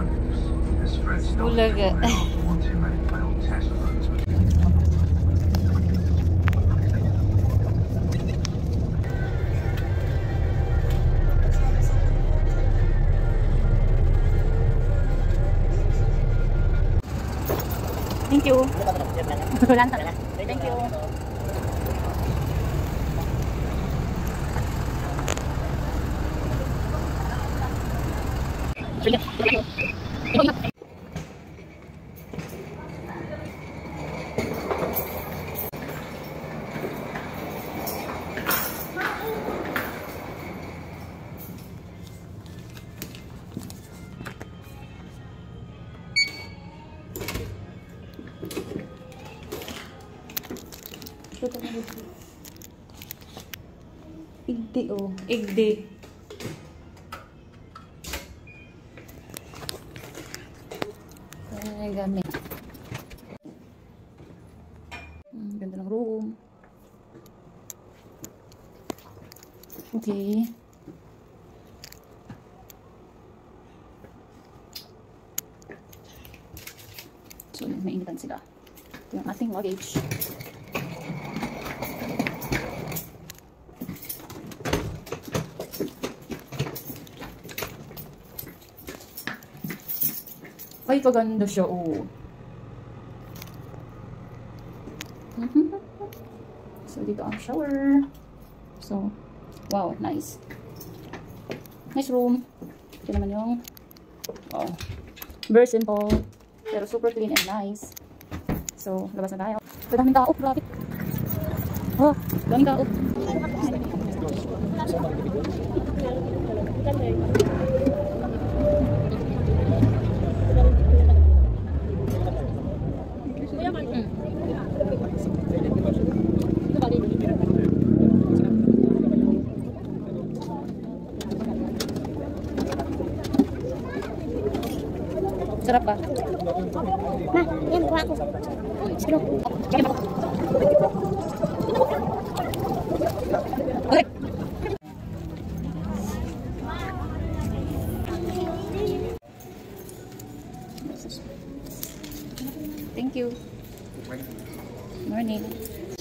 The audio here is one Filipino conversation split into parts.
Bulaga. Thank you. Thank you. Igdi oh, igdi. Ay, gamit. Ganda ng room. Okay. So, mainitan sila. Ito yung ating luggage. Ay, kaganda siya, oh. So, dito ang shower. So, wow, nice. Nice room. Ito naman yung, wow, very simple, pero super clean and nice. So, labas na tayo. Daming tao, grabe. Oh, daming tao. Sarap ba? Ma, yan, kuha ko. Okay. Thank you. Morning.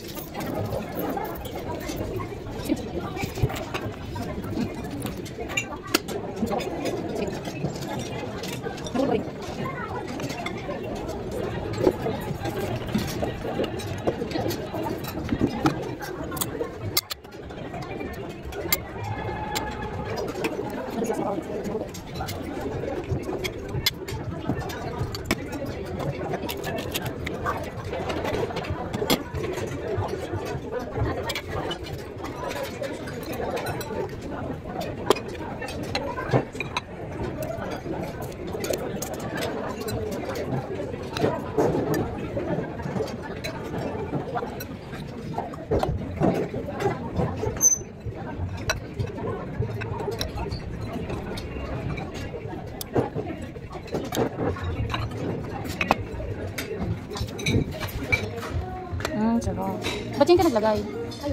Sarap. Ba't yung ka naglagay? Wala.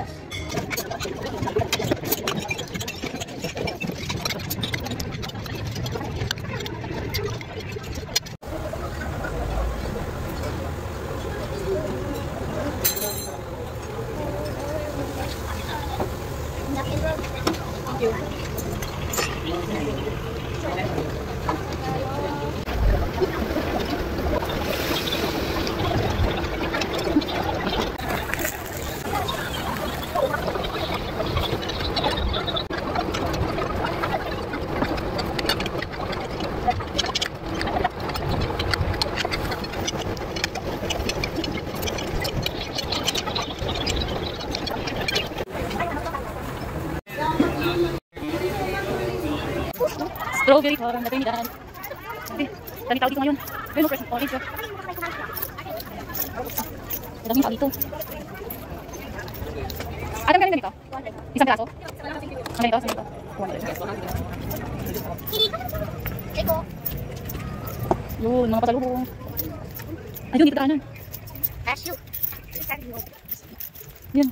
Strawberry parang natin nilahan. Okay, daming tao dito ngayon. Ayun, no, fresh orange. Daming tao dito. Adam, galing ganito? Isang piraso? Ang ganito, sa ganito. 100. Yun, mga pasalubong. Ayun, dito daanan. Cashew. Yun.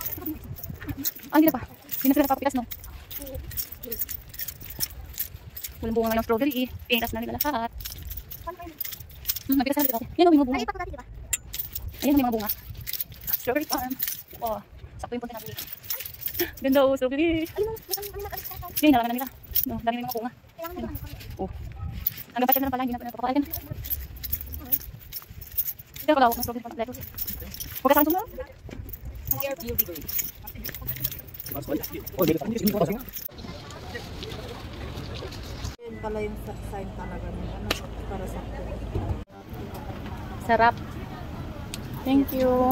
Ah, hindi na pa. Hindi na sila napapapitas, no? Walang bunga ngayong strawberry eh. Pinas na nila lahat. Nagpitas na nila. Yan ang mga bunga. Ay, pa diba? Ayan ang mga bunga. Strawberry farm. Oh, sakto yung punta natin dito. Ganda oh, strawberry. Yan, nalaman na nila. No, dami ng mga bunga. Oh. Hanggang pa siya na pala, hindi na napapakain. Hindi na kalawak ng strawberry farm. Huwag ka saan sumulong. Yan pala yung sign talaga ng ano, para sa Sarap. Thank you.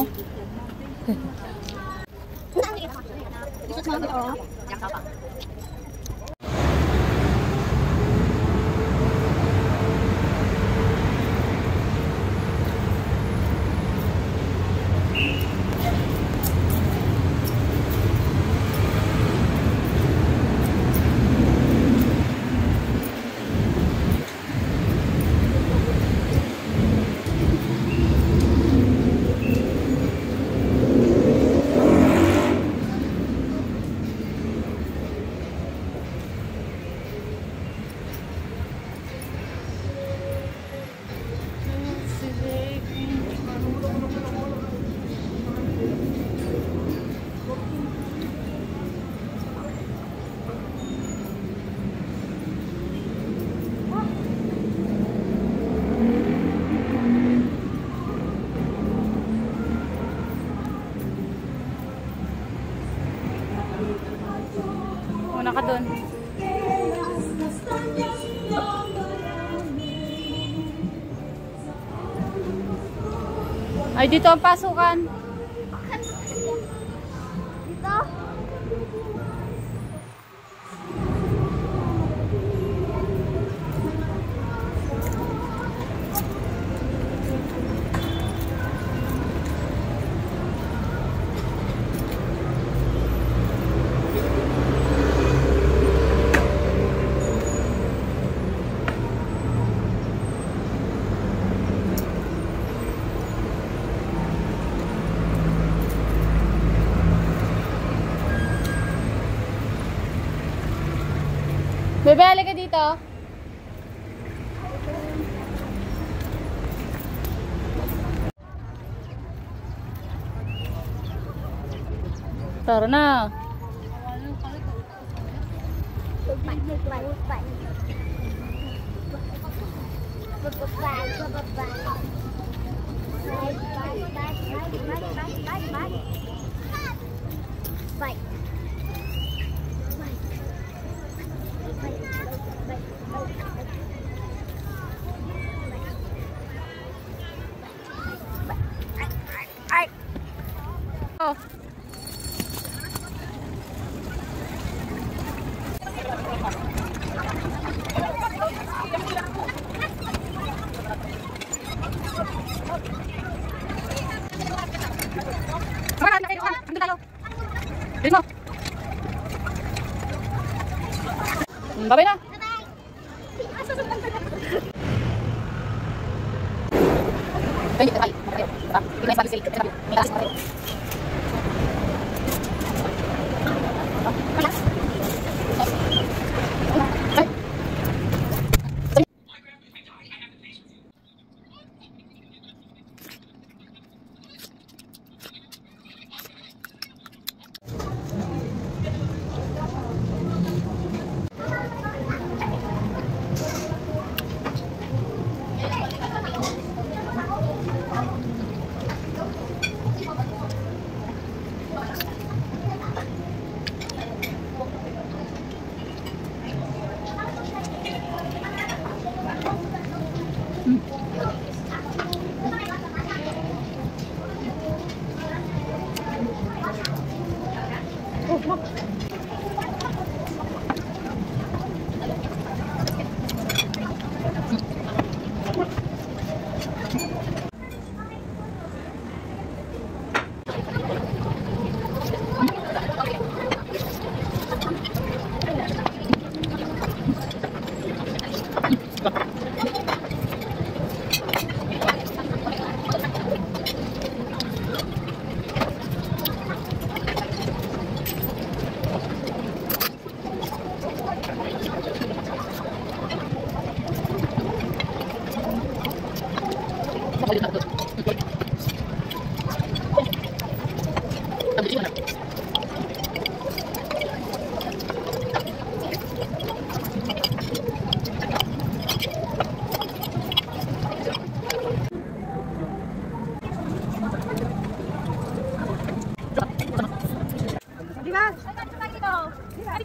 Una ka dun. Ay, dito ang pasukan. Dito? Bebe, halika dito. Tara na. Oh. Bye-bye na.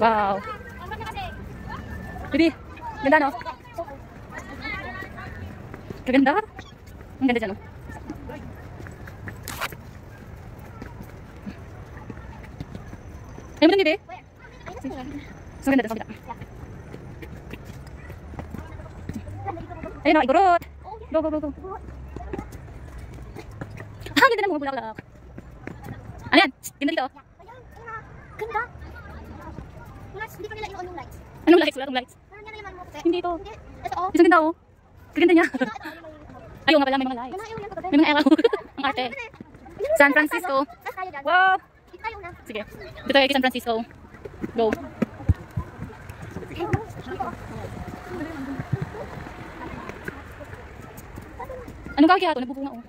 Wow. Jadi, ganda no? Kaganda. Ang ganda dyan no? Ayaw mo dun, Bibi? So ganda dun, sa kabila. Ayun o, igurot. Go, go, go, go. Ah, ganda na mga bulaklak. Ano yan? Ganda dito. Ganda. Hindi pa nila in-on yung lights. Anong lights? Wala akong lights. Parang yan naman mo kasi. Hindi ito. Hindi. Ito oh. Isang ganda oh. Kaganda niya. Ayaw nga pala, may mga lights. Ganda yung May mga araw. Ang arte. San Francisco. Tapos tayo dyan. Wow. Tayo na. Sige. Dito tayo kay San Francisco. Go. Anong kaki ato? Nagbubunga oh.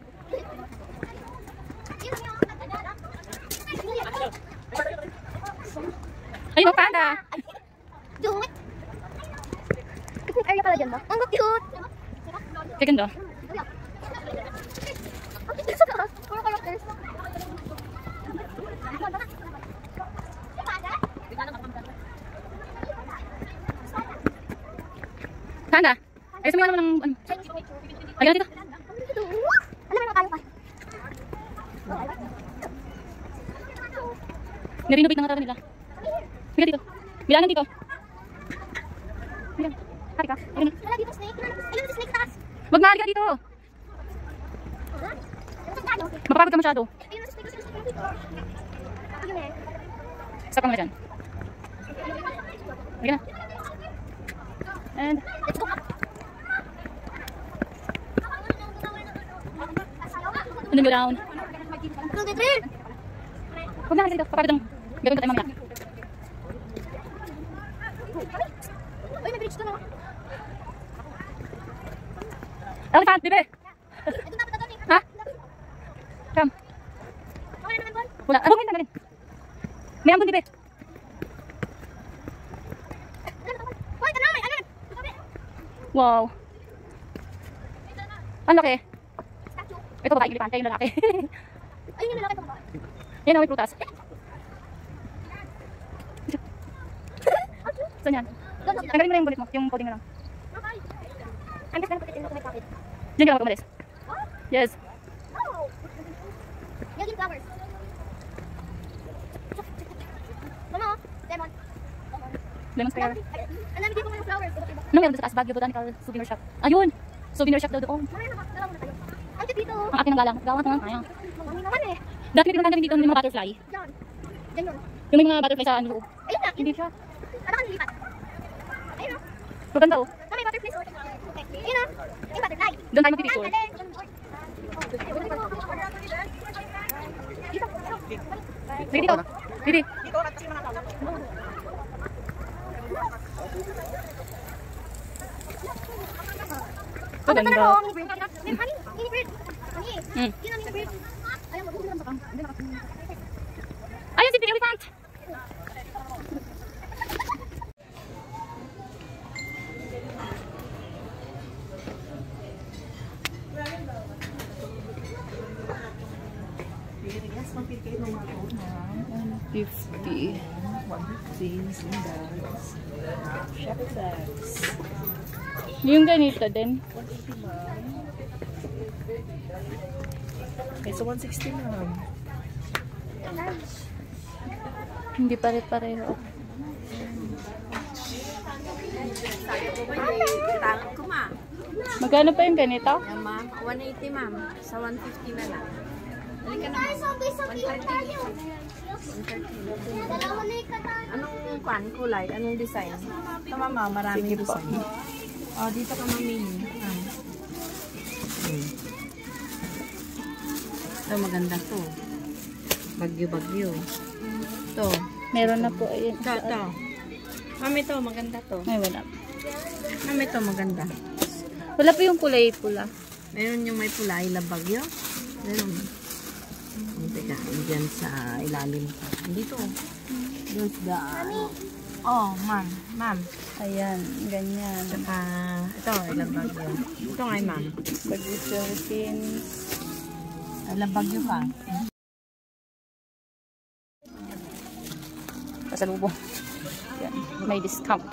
Ayun oh, panda. Cute. Cute area pala dyan ba? Ang cute. Kaganda. Ang cute sa taas. Puro characters. Panda. Ayos mo yung ano ng... Ayun dito. Alam mo tayo pa. Nirenovate na nga nila. Mira dito. Bilangan dito. Mira. Hari ka. Ayun na. Wala dito snake. Ilan snake taas? Wag na, hari ka dito. Mapapagod ka masyado. Ayun snake. Ayun eh. Stop ka muna dyan. Sige na. And... Let's go. And then go down. Look at it. Huwag na, hari ka dito. Papagod ang... Gagawin ko tayo mamaya. Uy, may bridge to na. Elephant, bibi! Ito dapat natin. Ha? Come. Okay naman, Bon. Wala. Ano ngayon na galing? May ambon, bibi. Hoy, ito na, may ano? Wow. Ang laki. Statue. Ito babae, elefante, yung lalaki. Ayun yung lalaki pa ba? Yan, may prutas. Saan yan? Doon, doon. Tanggalin mo na yung bulit mo, yung coding mo lang. Okay. I'm just gonna put it in my pocket. Diyan ka lang umalis. Yes. Oh! Building flowers. Mama, lemon. Lemon square. Ang dami dito mga flowers. Iba't iba. Ano meron doon sa taas? Baguio Botanical Souvenir Shop. Ayun! Souvenir shop daw doon. Mamaya na, dalawa muna tayo. Ang cute dito. Ang akin ng galang. Gawa naman kaya. Mami naman eh. Dati may pinagkakamin dito ng mga butterfly. Diyan. Diyan yun. Yung may mga butterfly sa ano loob. Ayun na. Hindi siya. Ano ka nilipat? Ayun o. Maganda oh. Ah, may butterfly. Okay. Ayun o. Yung butterfly. Doon tayo magpipicture. Dito. Sige dito. Didi. Ang ganda Maganda. na mini bird. Mini bird. Honey. Hmm. Yun ang mini bird. Alam mo, dito lang ba kang? Ayun si Pink Elephant. $50. Yung ganito din. It's a 160 ma'am. Hindi pare-pareho. Tangan ko ma. Magkano pa yung ganito? Yan ma'am. 180 ma'am. Sa 150 na lang. Halika na. Ay, sabi tayo. 130. Dalawa na ikatan. Anong kwan? Kulay? Anong design? Ito mama, maraming design. Oh, dito ka mamili. Ito maganda to. Bagyo-bagyo. Ito. Meron na po. Ayun. Ito. Mami, ito maganda to. Ay, wala. Mami, ito maganda. Wala po yung kulay pula. Meron yung may pula, ilabagyo. Meron. Teka, dyan sa ilalim. Dito. Doon sa oh, ma'am. Ma'am. Ayan, ganyan. Saka, ito, ilabagyo. Ito nga, ma'am. Bagyo Philippines. Ilabagyo pa. Pasalubong. Yan, may discount.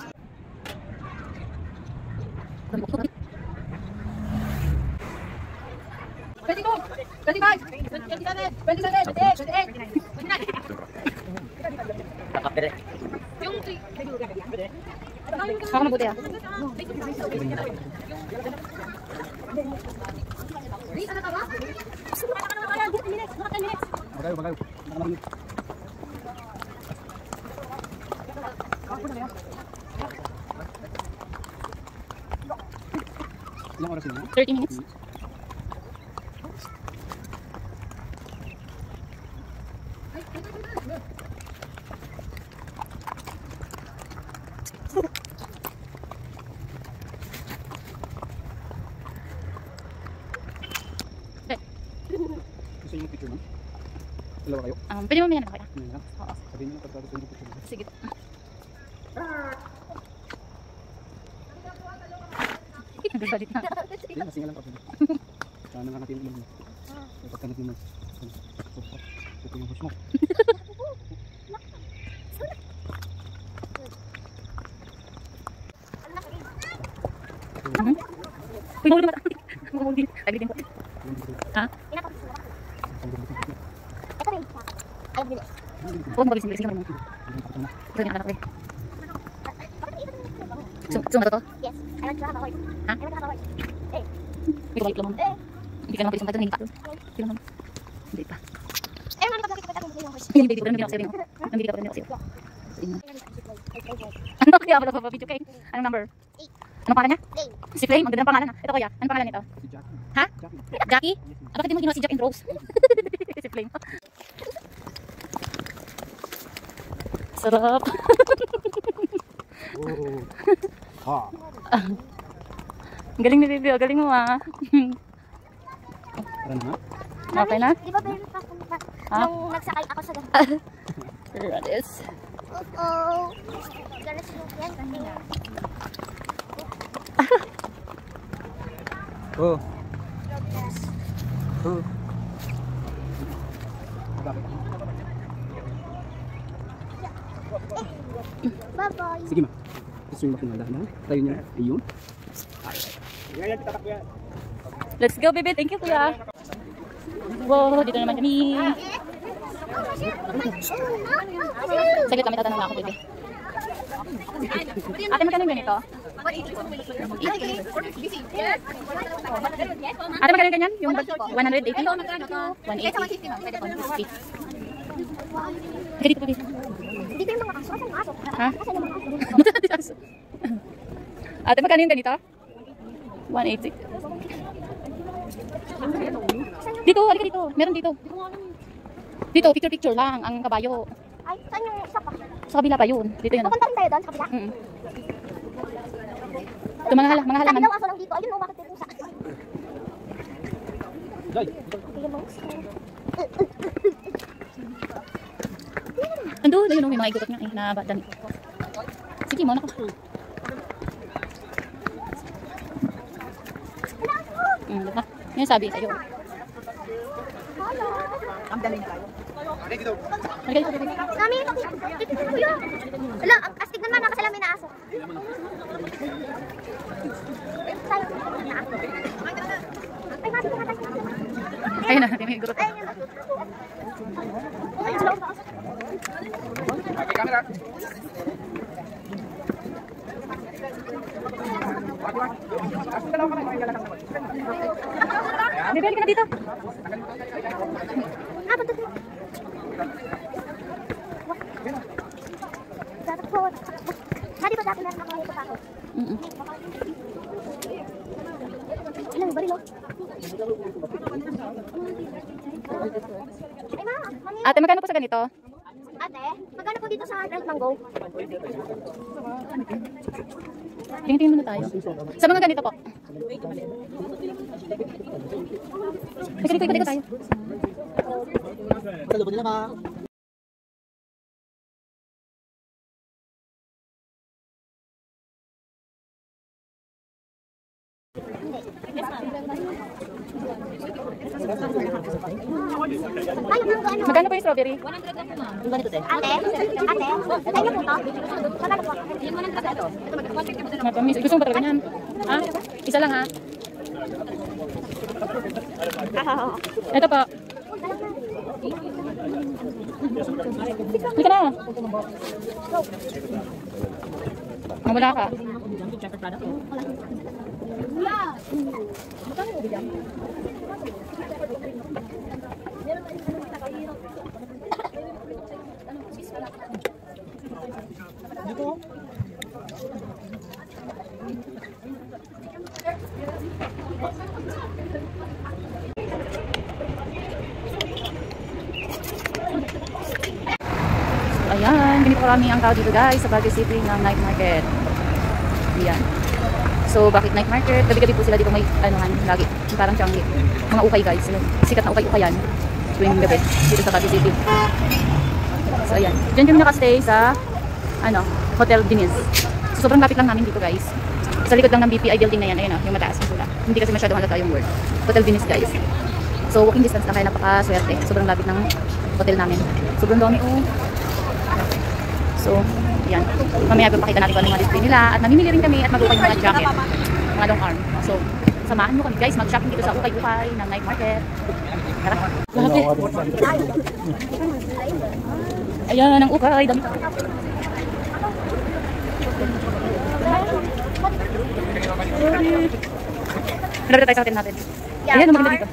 Baka mabuti ah. Ilang oras yun? 30 minutes. Gusto yung picture mo? Dalawa kayo? Pwede mo minyan ako ya? Ano lang? Oo. Sabihin mo lang pagkakos yung picture mo. Sige. Nagbalit na. Hindi, masinga lang kapag. Sana nga natin mo. Pagka natin mo. Ito yung hush mo. Uy, mahuli ba? Mahuli. Aglitin ko. Ha? Ito rin. Ay, bilis. Huwag mo bilis. Sige mo. Ito yung anak ko eh. Zoom ba to? Yes. I like to have a horse. Ha? I like to have a horse. Eh. Hindi ko balik naman. Hindi ka naman pwede sumpad doon. Hindi pa. Hindi naman. Hindi pa. Eh, ano ba kita yung horse? Hindi ko rin ako sa'yo. Hindi ka pa rin ako sa'yo. Ano? Kaya pala papapidyo kay. Anong number? 8. Anong pangalan niya? Dave. Si Flame. Magandang pangalan ha. Ito kuya. Anong pangalan nito? Si Jackie. Ha? Jackie. Jackie? Bakit di mo ginawa si Jack and Rose? Si Flame. Sarap. Oh. Ha. Galing ni Bibi. Galing mo ah. Tara na. Okay na? Di ba meron pa akong Ha? nung nagsakay ako sa ganito? Here it is. Oh. Galas yung yan kasi. Oh. Oh. Bakit? Bye-bye. Sige ma. Gusto yung makinala na. Tayo niya. Ayun. Let's go, baby. Thank you, kuya. Wow, dito naman kami. Saglit kami tatanong na ako, baby. Ate, magkano yung ganito? Ate, magkano yung ganyan? Yung 180? 180. Ganito, baby. Dito yung mga aso. Asan yung aso? Ha? Asan yung mga aso? Ate, magkano yung ganito? 180. Dito, halika dito. Meron dito. Dito, picture lang. Ang kabayo. Ay, saan yung isa pa? Sa kabila pa yun. Dito yun. Pupunta rin tayo doon sa kabila. Ito, mga Sabi halaman. daw aso lang dito. Ayun, bakit dito sa aso? Jai. Tingnan mo. Andun, ayun, may mga igutot nga eh. Na dami. Sige mo, nako. Diba? Yan sabi sa'yo. Ang daling tayo. Halika dito, baby. Mami, ito kuya. Ala, ang astig naman, nakasalamin na aso. Tayo, na aso. Ay, mami, kumatay. Ayun na, may igutot. Ay, yun. Ay, slow pa aso. Okay, camera. Baby, halika na dito. Ah, punta tayo. Dapat po. Dati ba dati meron ako ito pa ako? Ilan yung barilo? Ay, ma. Mami. Ate, magkano po sa ganito? Ate, magkano po dito sa Dried Mango? Tingin muna tayo. Sa mga ganito po. Ikot tayo. Kalau boleh lah, Magkano po yung strawberry? 100 lang po, ma'am. Ate, saan niyo po to? Magkano po? Yung 100 ito. Matamis. Gusto mo ba talaga yan? Ha? Isa lang ha? Ito po. Halika na. Wala ka. Ayan, ganito karami ang tao dito guys sa Baguio City ng night market. Ayan. So, bakit night market? Gabi-gabi po sila dito may anuhan, lagi. Parang Changi. Mga ukay guys. Sikat na ukay-ukayan. Tuwing gabi dito sa Baguio City. So, ayan. Diyan kami nakastay sa Hotel Diniz. So, sobrang lapit lang namin dito guys. Sa likod lang ng BPI building na yan. Ayan yung mataas na sila. Hindi kasi masyadong halata yung word. Hotel Diniz guys. So, walking distance lang kaya napaka-swerte. Sobrang lapit ng hotel namin. Sobrang dami So, yan. Mamaya papakita natin kung ano mga display nila. At namimili rin kami at mag-ukay ng mga jacket. Mga long arm. So, samahan mo kami guys. Mag-shopping dito sa ukay-ukay ng night market. Tara. Lahat eh. Ayan, ang ukay. Dami. Nalagay tayo sa hotel natin. Ayan, ang maganda dito.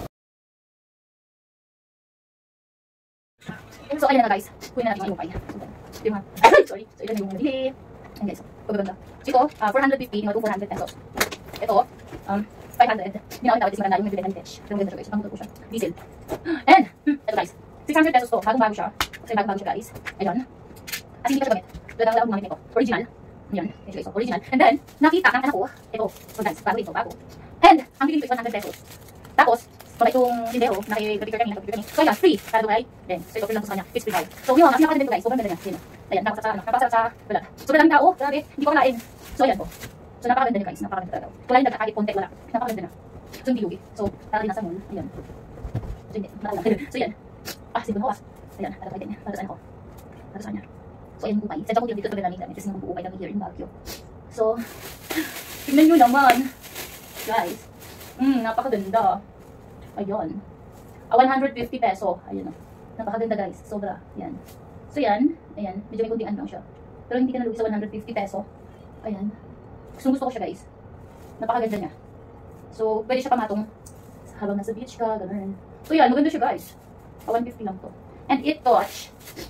So, ayan na guys. Kunin na natin yung ukay. Sorry. So, ito yung nabili. Ayan guys. Pagaganda. So, ito, 450. Yung 400 pesos. Ito, 500. Hindi na ako tawad. Is maganda yung nabili ng bench. Ito yung ganda siya guys. Pangmuto po siya. Diesel. And, ito guys. 600 pesos to. Bagong-bago siya. Kasi bagong-bago siya guys. Ayan. As hindi ko siya gamit. Talagang gumamit ito. Original. Ayan. Ito guys. Original. And then, nakita ng anak ko. Ito. So guys, bago ito. Bago. And, ang bilhin ko is 100 pesos. Tapos, kung itong tindero, nakipicture kami. So, ayan, free. Para doon ay, then, so ito lang sa kanya. It's free guys. So, yun, ang pinakaganda dito guys. Sobrang ganda niya. Yun. Ayan, napakasarap sa balat. Sobrang daming tao. Grabe, hindi ko kalain. So, ayan po. So, napakaganda niya guys. Napakaganda talaga. Wala yung kahit konti, wala. Napakaganda na. So, hindi lugi. So, para rin nasa mall. Ayan. So, hindi. So, ayan. Simple mo ayan, para kaya niya. Para saan ako? Para saan niya? So, ayan yung upay. Sadya ko dito namin gamit. Kasi yung upay kami here in Baguio. So, tignan nyo naman. Guys. Napakaganda. Ayun. 150 peso. Ayun o. Napakaganda guys. Sobra. Yan. So yan. Ayan. Medyo may kunting ano lang siya. Pero hindi ka nalugi sa 150 peso. Ayan. Gusto ko siya guys. Napakaganda niya. So, pwede siya pamatong habang nasa beach ka. Ganun. So yan. Maganda siya guys. 150 lang to. And it touch.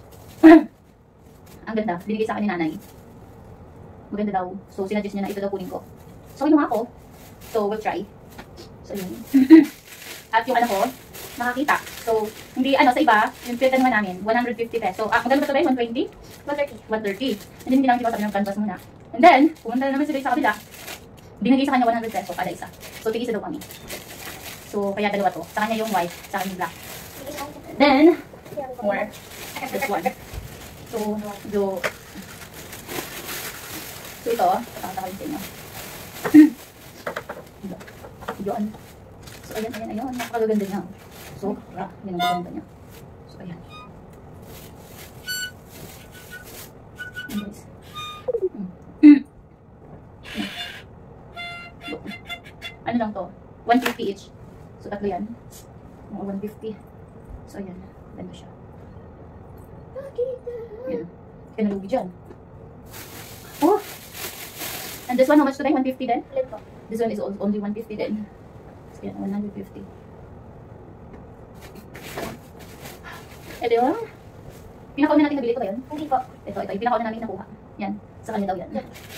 Ang ganda. Binigay sa akin ni nanay. Maganda daw. So, sinuggest niya na ito daw kunin ko. So, kinuha ko. So, we'll try. So, yun. At yung ano ko, nakakita. So, hindi, sa iba, yung pinta naman namin, 150 peso. Magkano ba ito ba? 120? 130. And then, hindi namin kinuha ng canvas muna. And then, pumunta naman sila sa kabila, binigay sa kanya 100 peso kada isa. So, tig-isa daw kami. So, kaya dalawa to. Sa kanya yung white, sa kanya yung black. Then, more. This one. So, ito, pakita ko yung sa inyo. Yun. So, ayan. Napakaganda niya. So, yan ang gaganda niya. So, ayan. Ayan, guys. Ano lang to? 150 each. So, tatlo yan. Mga 150. So, ayan. Ganda siya. Ayan. Kaya nalugi dyan. Oh! And this one, how much today? 150 din? This one is only 150 din. So, yan, 150. Ito yun. Pinakauna natin nabili ito ba yun? Hindi po. Ito. Yung pinakauna namin nakuha. Yan. Sa kanya daw yan.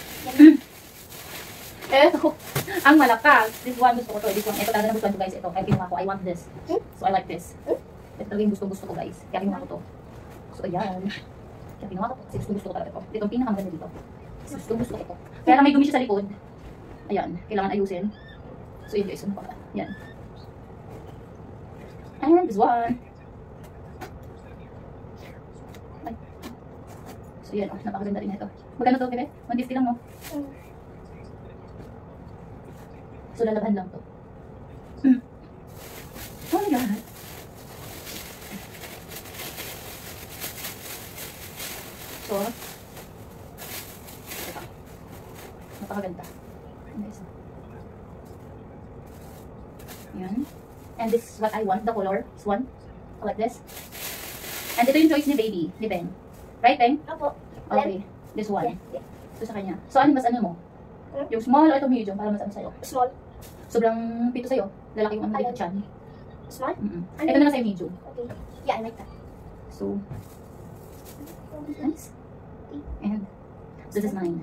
Ito. Ang malakas. This one gusto ko to. This one. Ito talaga nagustuhan ko guys. Ito. Kaya kinuha ko. I want this. So, I like this. Ito talaga yung gusto ko guys. Kaya kinuha ko to. So, ayan. Kaya kinuha ko to. Kasi gusto ko talaga ito. Ito ang pinakamaganda dito. Gusto ko ito. Kaya lang may dumi siya sa likod. Ayan. Kailangan ayusin. So, yun guys. Yan. And this one. Ay. So, yan. Oh, napakaganda rin ito. Magkano to, bebe? 150 lang, no? So, lalaban lang to. Oh my God. So, ito. Napakaganda. Guys. Yan. And this is what I want, the color. This one. Like this. And ito yung choice ni baby, ni Ben. Right, Ben? Opo. Okay. This one. Yeah. Ito sa kanya. So, ano mas ano mo? Yung small o ito medium para mas ano sa'yo? Small. Sobrang pito sa'yo. Lalaki yung ano dito dyan. Small? Ito na lang sa'yo medium. Okay. Yeah, I like that. So, nice. And this is mine.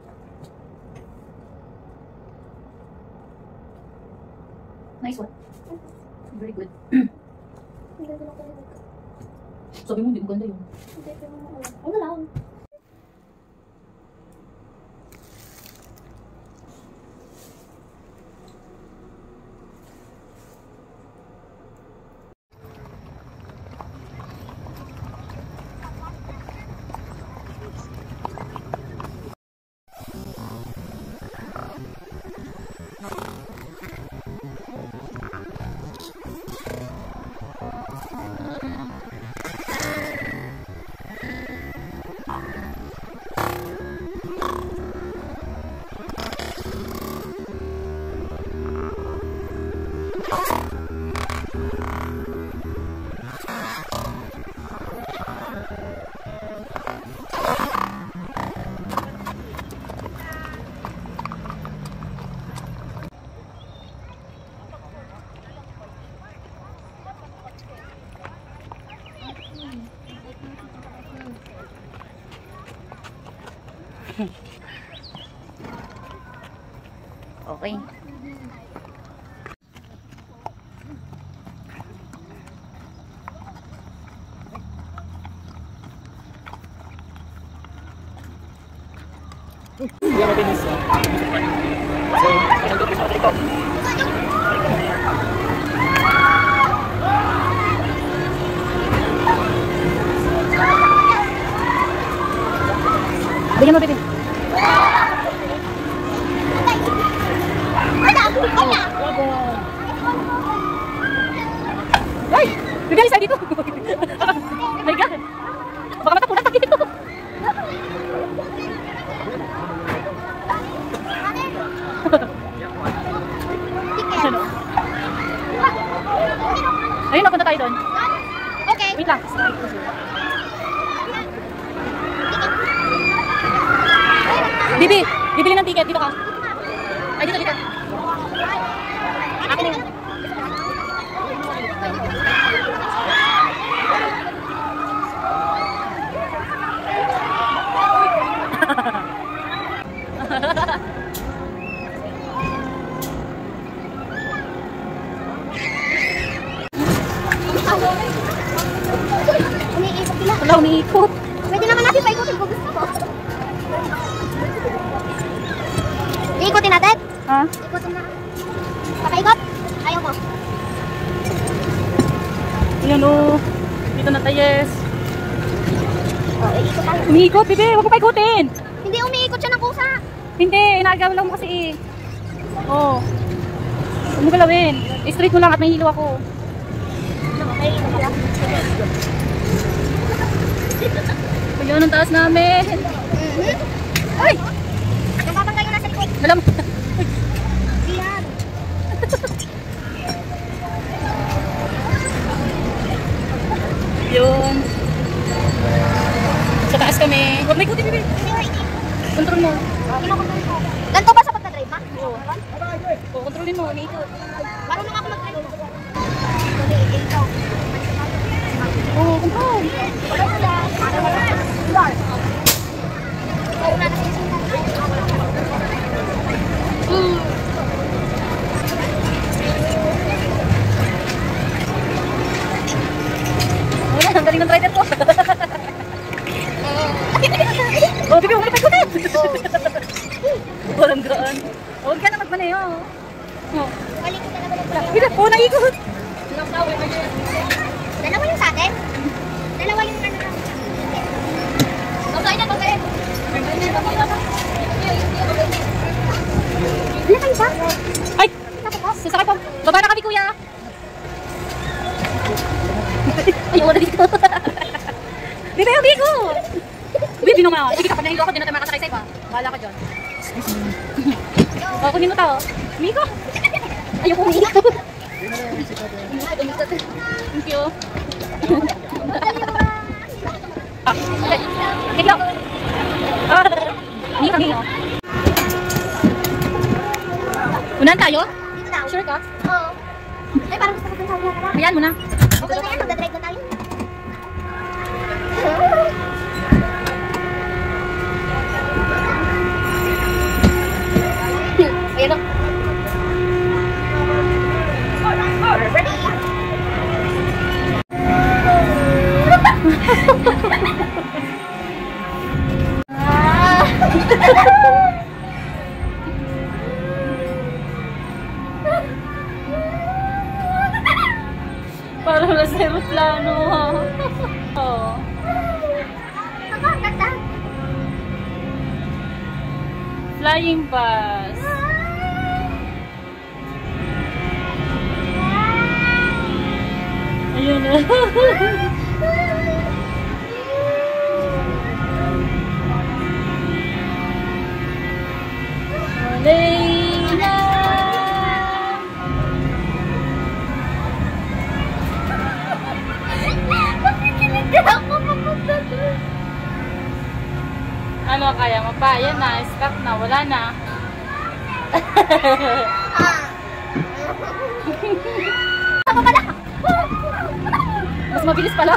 Nice one. Very good. Ang ganda ng kulay nito. Sabi mo, hindi maganda yun. Hindi, pero ano lang. Okay. Hindi ako pinis. So, nandito sa triko. Bigyan mo, baby. Ay! Bigyan isa dito. My God. Baka matapunan pa dito. Ayun, napunta tayo doon. Okay. Wait lang. Bibi, bibili ng ticket. Dito ka. Ay, dito, dito. Akin yun. Umiikot sila. Wala, umiikot. Pwede naman natin paikutin kung gusto mo. Iikutin natin? Ha? Ikutin na. Pakaikot? Ayaw mo. Ayan o. Dito na tayo, yes. Iikot tayo. Umiikot, bibi. Huwag mo pa ikutin. Hindi umiikot siya ng kusa. Hindi, inagaw lang mo kasi eh. Oo. Huwag mo galawin. Straight mo lang at may hilo ako. Okay, ito pala. Ayan ang taas namin. Ay! Yung papangay ko nasa likod. Alam mo. Diyan. Yun. Sa taas kami. Huwag may ikutin, bibi. Control mo. Ganito ba sa pagka-drive, ma? Oo. Oo, kontrolin mo. Umiikot. Marunong ako mag-drive. Okay, ikaw. Oo, control. Wala, ang galing ng rider ko. Oh, bibi, huwag na paikutin. Walang gaan. Huwag ka na magmanayo. Oh. Balik ko talaga ng pala. Bibi, oh, naikot. Dalawa yung sa atin? Dalawa yung ano lang. Okay na, okay. Ano kayo ba? Ay! Sasakay po. Baba na kami, kuya. Ayaw na dito. Bibi, amigo. Bibi naman. Sige, kapag nahigo ako, dyan na tayo makasakay sa iba. Bahala ka dyan. Kunin mo tao. Amigo. Ayaw ko umiyak. Thank you. Thank you. Amigo, amigo. Unahan tayo? Dito daw. Sure ka? Oo. Ay, parang gusto ko dun sa ulo ka. Hayaan mo na. Okay na yan, magdadrive na tayo. Ayan o. Ready? Parang nasa aeroplano ha. Oh. Ako, ang ganda. Flying bus. Ayun na. Malay na. Ano kaya mo pa? Yan na, stuck na, wala na. Mas mabilis pala.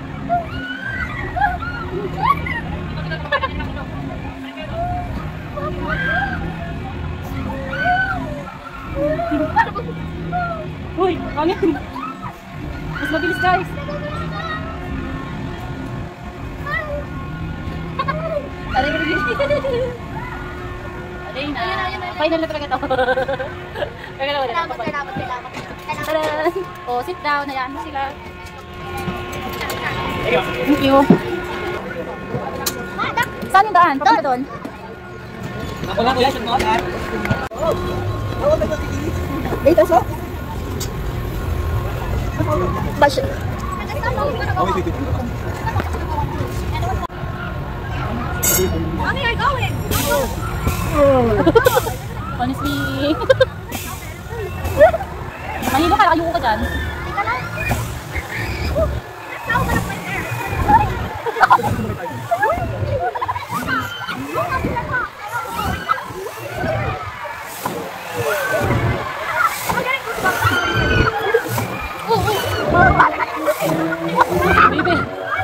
Uy, hangin. Mas mabilis, guys. Aray na. Final na talaga ito. Salamat. Tara. Oh, sit down. Hayaan mo sila. Thank you. Saan yung daan? Papunta doon? Ako lang kuya, sunod ka. Dito so? Bash. Wait. Mommy, you're going. Honestly. Mahilo ka, ayoko ka dyan. Tika lang. Let's go, but I'm right there. Baby.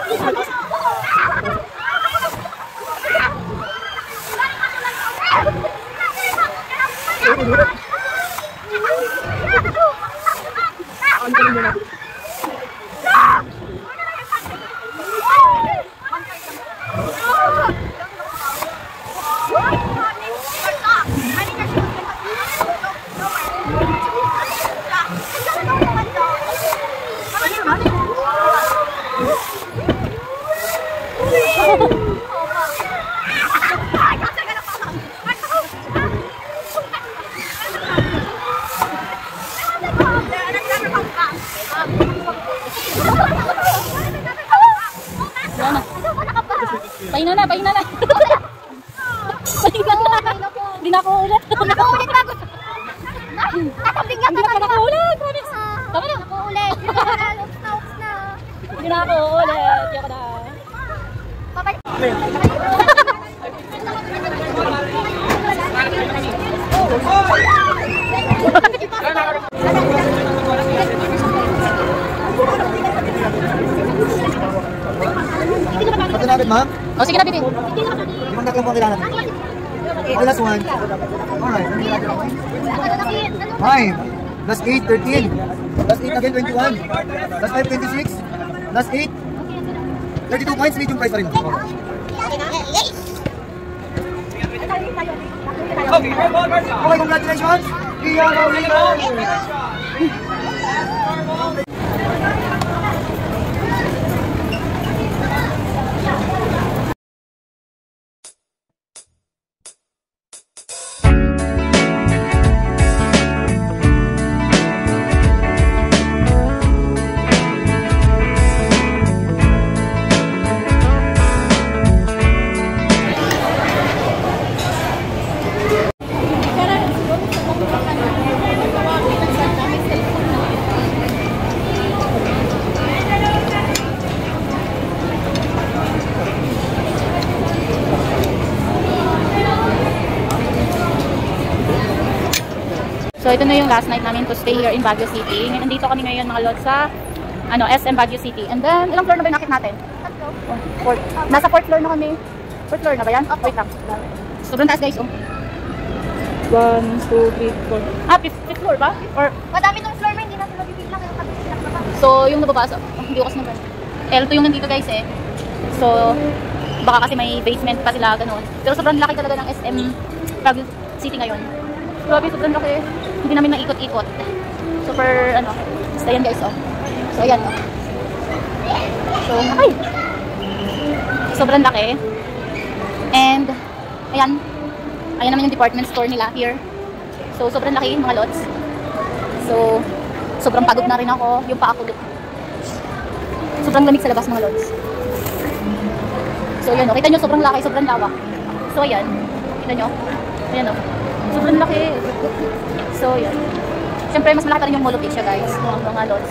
Pahinga na. Pahinga na. Hindi na ako ulit. Ako ulit, bago. Nakaping nga Hindi na ako ulit. Promise. Tama na. Ako ulit. Oops na. Hindi na ako ulit. Yoko na. Babalik. Pati natin, ma'am. O, sige na, Bibi. Limang daklang po ang kailangan. Okay, last one. Alright. 5. Last 8, 13. Last 8 again, 21. Last 5, 26. Last 8. 32 points, medium price pa rin. Okay, congratulations! Iyan ang So, ito na yung last night namin to stay here in Baguio City. Nandito kami ngayon mga lods sa SM Baguio City. And then, ilang floor na ba yung nakit natin? Fourth. Nasa 4th floor na kami. 4th floor na ba yan? Wait lang. Sobrang taas guys, oh. 1, 2, 3, 4. Ah, 5th floor ba? Or Madami tong floor, hindi natin mabibigla kayo kapit-silak na ba? so, yung nababasa. Oh, hindi ko kasi naman. L2 yung nandito guys eh. So, baka kasi may basement pa sila, ganun. Pero sobrang laki talaga ng SM Baguio City ngayon. Grabe, sobrang laki. Hindi namin maikot-ikot. Super, basta yan guys, oh. So, ayan, oh. So, ay! Sobrang laki. And, ayan. Ayan naman yung department store nila here. So, sobrang laki, mga lots. So, sobrang pagod na rin ako. Yung paa ko. Sobrang lamig sa labas, mga lods. So, ayan, oh. Kita nyo, sobrang laki, sobrang lawak. So, ayan. Kita nyo. Ayan, oh. Sobrang laki. So, ayan. Siyempre, mas malaki pa rin yung Mall of Asia, guys. Mga lods.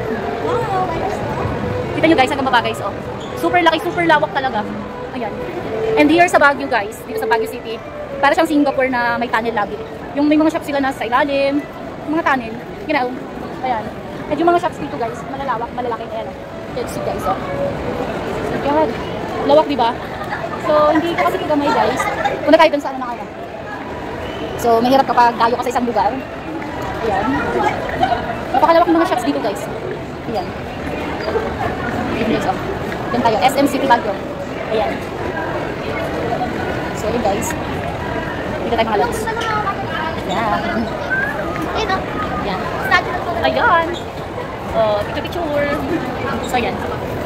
Kita nyo, guys, hanggang baba, guys, oh. Super laki, super lawak talaga. Ayan. And here sa Baguio, guys, dito sa Baguio City, para siyang Singapore na may tunnel lobby. Yung may mga shops sila nasa ilalim, mga tunnel, ginaw. Ayan. And yung mga shops dito, guys, malalawak, malalaki. Ayan, oh. Let's see, guys, oh. Ayan. Lawak, diba? So, hindi ko kasi kigamay, guys. Punta tayo dun sa ano na kaya. So, mahirap kapag dayo ka sa isang lugar. Ayan. Napakalawak ng mga shops dito, guys. Ayan. Ayan, guys, oh. Ayan tayo. SM City Baguio. Ayan. So, yun, guys. Dito tayo mga lods. Ayan. Ayun, oh. Ayan. Snatch na po. Ayan. Oh, picture-picture. So, ayan.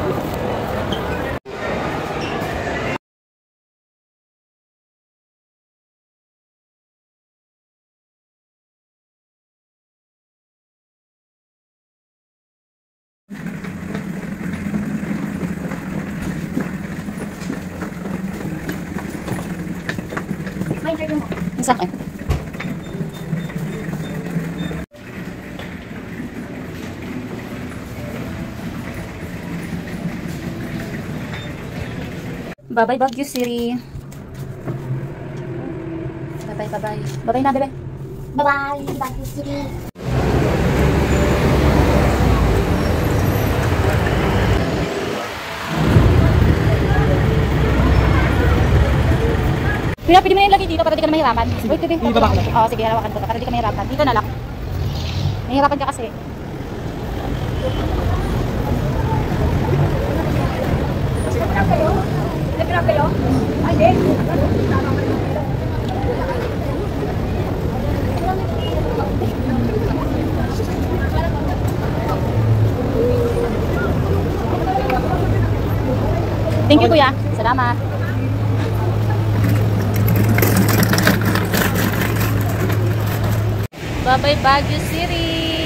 May interview mo. Isa ka. Bye-bye Baguio City. Bye-bye, bye-bye. Bye-bye na, bebe. Bye-bye, Baguio City. Kuya, pwede mo na yung lagi dito para di ka na mahirapan. Wait, bebe. Oo, sige, harawakan ko para di ka mahirapan. Dito na lang. Mahirapan ka kasi. Thank you, kuya. Salamat. Bye-bye Baguio City.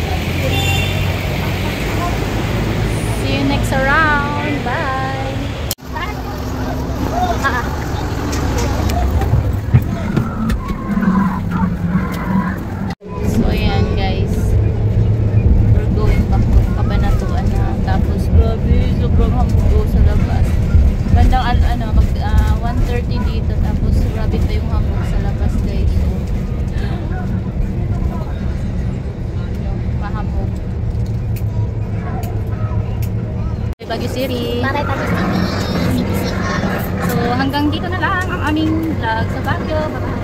See you next round. Bye. So ayan guys. We're going back to Cabanatuan na. Tapos grabe, sobrang hamog sa labas. Bandang 1:30 dito. Tapos grabe pa yung hamog sa labas guys. So, mahamog. Baguio City. Bye-bye, Baguio City. So hanggang dito na lang ang aming vlog sa Baguio. Bye-bye.